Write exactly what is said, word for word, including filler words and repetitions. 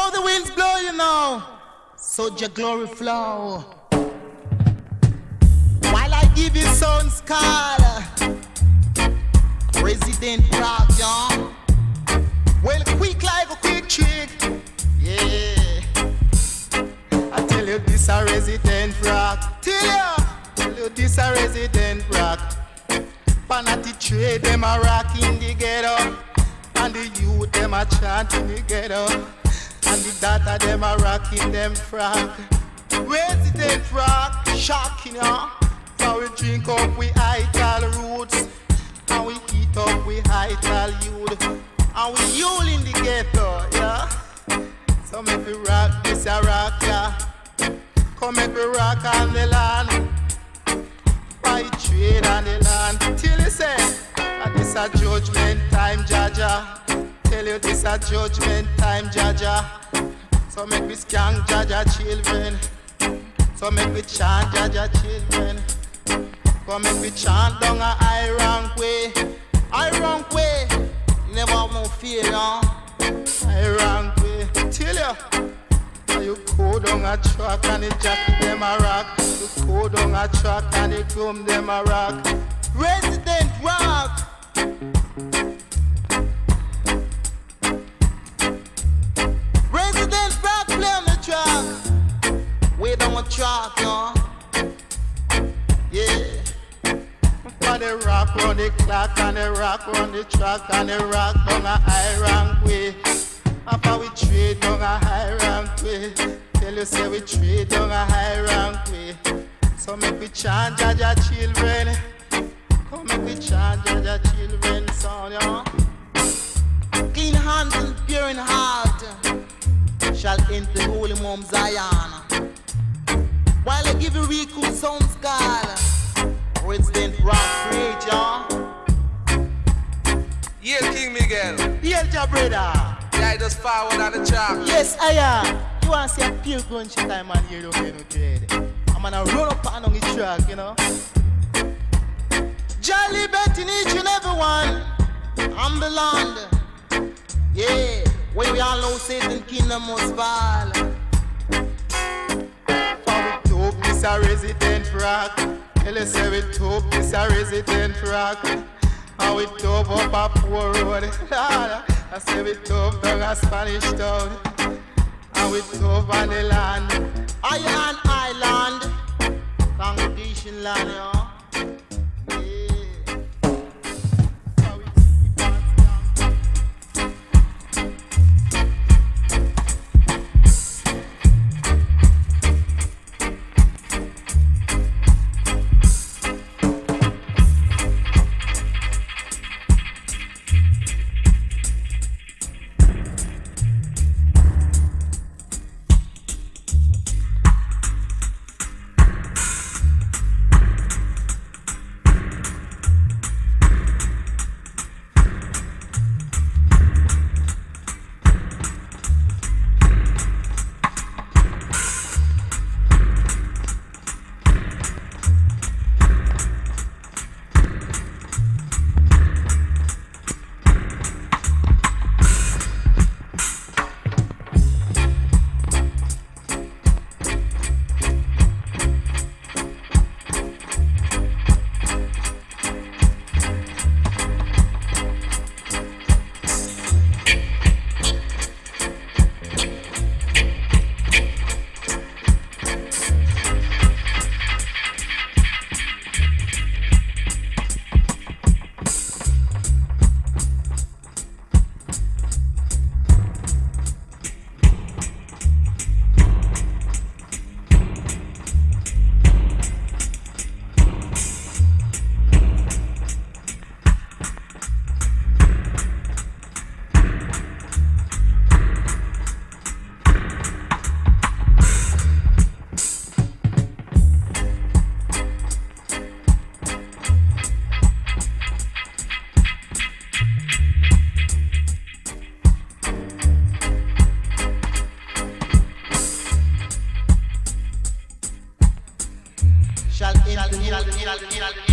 How the winds blow, you know, so your glory flow. While I give you songs call Resident Rock, y'all. Well, quick like a quick trick, yeah. I tell you this a Resident Rock. Tell you, tell you this a Resident Rock. Panati trade them a rock in the ghetto, and the youth them a chant in the ghetto, and the data them a rock in them frack. Resident Rock, shocking, you. So we drink up we ital roots, and we eat up we ital youth, and we yule in the ghetto, yeah. So make we rock this a rock, yeah. Come make we rock on the land, buy trade on the land. Till you say, that this a judgment time, Jaja. Tell you this a judgment time, Jaja. So make we skank Jaja children, so make we chant Jaja children. Come make we chant down a high rank way, high rank way. Never more fear, no. High rank way. Tell you, now you go down a track and the jacket them a rock. You go down a track and the groom them a rock. Resident Rock. Resident Rock play on the track. Way down a track, no. Yeah. And the rock run the clock, and the rock run the track, and the rock down a high rank way. After we trade down a high rank way, tell you say we trade down a high rank way. So make we chant Jaja children, come make we chant Jaja children, son, yeah. Clean hands and pure in heart shall enter the holy Mount Zion. While I give you real cool sounds, call Resident Rock Rage, y'all. Yeah, King Miguel. Yeah, your brother. Yeah, just forward on the track. Yes, I am. You want to see a pure gunshot time and hear the way no trade. I'm gonna run up and on the track, you know. Jolly betting each and every one on the land. Yeah, when we all know Satan kingdom must fall. For we dope this a Resident Rock. Tell you say we dope this a Resident Rock. And we dope up a poor road. I say we dope down a Spanish town. And we dope on the land, Iron Island, Congregation land, y'all. Shall in, shall in, shall in, shall in, shall in.